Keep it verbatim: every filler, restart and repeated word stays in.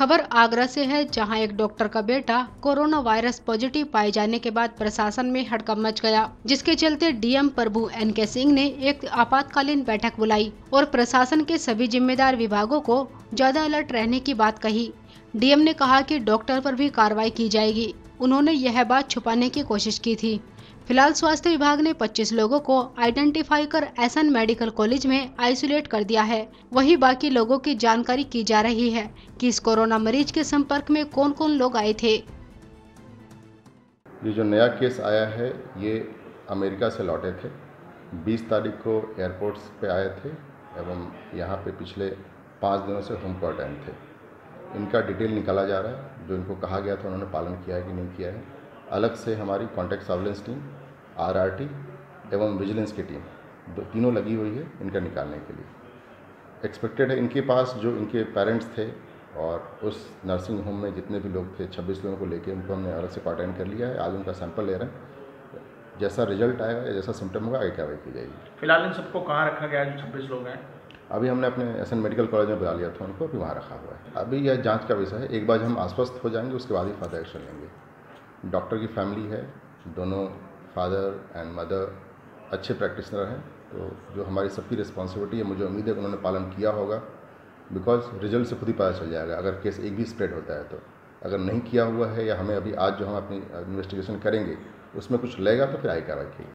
खबर आगरा से है, जहां एक डॉक्टर का बेटा कोरोना वायरस पॉजिटिव पाए जाने के बाद प्रशासन में हड़कंप मच गया, जिसके चलते डीएम प्रभु एन के सिंह ने एक आपातकालीन बैठक बुलाई और प्रशासन के सभी जिम्मेदार विभागों को ज्यादा अलर्ट रहने की बात कही। डीएम ने कहा कि डॉक्टर पर भी कार्रवाई की जाएगी। उन्होंने यह बात छुपाने की कोशिश की थी। फिलहाल स्वास्थ्य विभाग ने पच्चीस लोगों को आइडेंटिफाई कर एसएन मेडिकल कॉलेज में आइसोलेट कर दिया है। वहीं बाकी लोगों की जानकारी की जा रही है कि इस कोरोना मरीज के संपर्क में कौन कौन लोग आए थे। ये जो नया केस आया है ये अमेरिका से लौटे थे। बीस तारीख को एयरपोर्ट्स पे आए थे एवं यहाँ पे पिछले पाँच दिनों से होम क्वारंटाइन थे। इनका डिटेल निकाला जा रहा है। जो इनको कहा गया था उन्होंने पालन किया है कि नहीं किया है। अलग से हमारी कॉन्टैक्ट सर्विलेंस टीम, आरआरटी एवं विजिलेंस की टीम दो तीनों लगी हुई है इनका निकालने के लिए। एक्सपेक्टेड है इनके पास जो इनके पेरेंट्स थे और उस नर्सिंग होम में जितने भी लोग थे छब्बीस लोगों को लेके उनको हमने अलग से क्वारंटाइन कर लिया है। आज उनका सैंपल ले रहे हैं। जैसा रिजल्ट आएगा या जैसा सिम्टम होगा आगे कार्रवाई की जाएगी। फिलहाल इन सबको कहाँ रखा गया है जो छब्बीस लोग हैं? अभी हमने अपने एसएन मेडिकल कॉलेज में बुला लिया था उनको, अभी वहाँ रखा हुआ है। अभी यह जांच का विषय है। एक बार हम आश्वस्त हो जाएंगे उसके बाद ही फर्दर एक्शन लेंगे। डॉक्टर की फैमिली है, दोनों फादर एंड मदर अच्छे प्रैक्टिशनर हैं, तो जो हमारी सबकी रिस्पॉन्सिबिलिटी है मुझे उम्मीद है कि उन्होंने पालन किया होगा। बिकॉज रिजल्ट से खुद ही पता चल जाएगा अगर केस एक भी स्प्रेड होता है तो। अगर नहीं किया हुआ है या हमें अभी आज जो हम अपनी इन्वेस्टिगेशन करेंगे उसमें कुछ लगेगा तो फिर आगे कार्रवाई की।